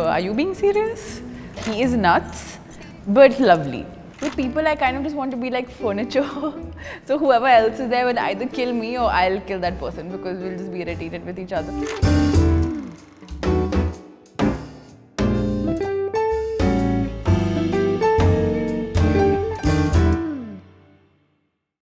are you being serious? He is nuts, but lovely. With people, I kind of just want to be like furniture. So whoever else is there will either kill me or I'll kill that person because we'll just be irritated with each other.